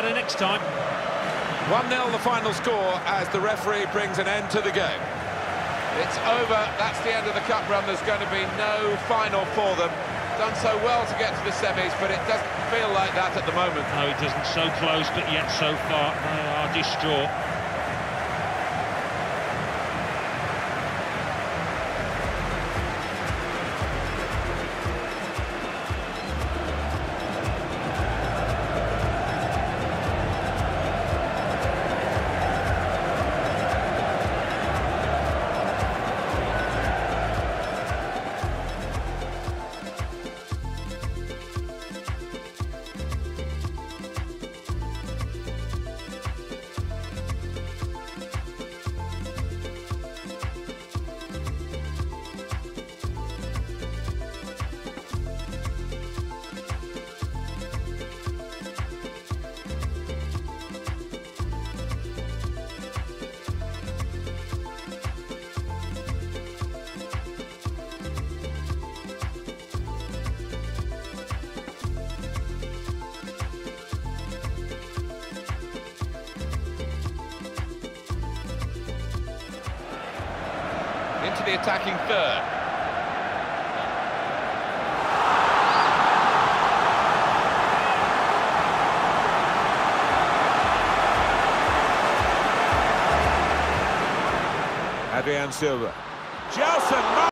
better next time. 1-0 the final score as the referee brings an end to the game. It's over, that's the end of the cup run. There's going to be no final for them. Done so well to get to the semis, but it doesn't feel like that at the moment. No, it doesn't. So close, but yet so far. They are distraught. Into the attacking third. Adrian Silva. Gelson.